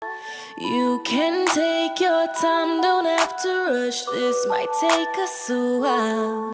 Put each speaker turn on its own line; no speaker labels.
You can take your time, don't have to rush. This might take us a while.